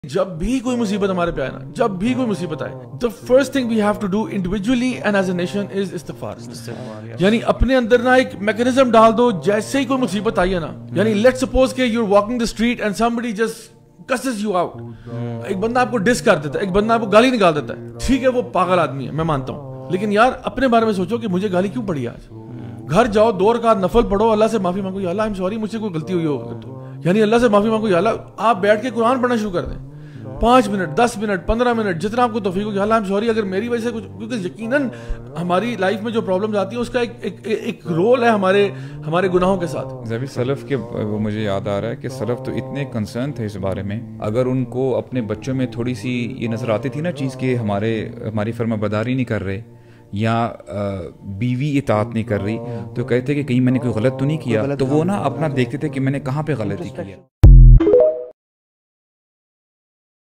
جب بھی کوئی مصیبت ہمارے پہ آئے نا، جب بھی کوئی مصیبت آئے، the first thing we have to do individually and as a nation is استغفار. یعنی اپنے اندر نا ایک میکنزم ڈال دو. جیسے ہی کوئی مصیبت آئی ہے نا، یعنی لیٹ سپوز کہ you're walking the street and somebody just cusses you out. ایک بندہ آپ کو ڈس کر دیتا ہے، ایک بندہ آپ کو گالی نکال دیتا ہے. ٹھیک ہے وہ پاگل آدمی ہے، میں مانتا ہوں، لیکن یار اپنے بارے میں سوچو کہ مجھے گالی کیوں پڑی آج. گھر جاؤ، 2 رکعت نفل پڑھو، اللہ سے معافی مانگو، یا اللہ I'm sorry مجھ سے کوئی غلطی ہوئی ہو تو، یعنی اللہ سے معافی مانگو. یا اللہ آپ بیٹھ کے قرآن پڑھنا شروع کر دیں، 5 منٹ 10 منٹ 15 منٹ جتنا آپ کو توفیق ہو. یا اللہ I'm sorry اگر میری وجہ سے کچھ، کیونکہ یقیناً ہماری لائف میں جو پرابلمز آتی ہیں اس کا ایک رول ہے ہمارے گناہوں کے ساتھ. ابھی سلف کے وہ مجھے یاد آ رہا ہے کہ سلف تو اتنے کنسرن تھے اس بارے میں، اگر ان کو اپنے بچوں میں تھوڑی سی یہ نظر آتی تھی نا چیز کہ ہماری فرما برداری نہیں کر رہے یا بیوی اطاعت نہیں کر رہی، تو کہتے کہ کہیں میں نے کوئی غلط تو نہیں کیا، تو وہ نا اپنا دیکھتے تھے کہ میں نے کہاں پہ غلطی کی ہے.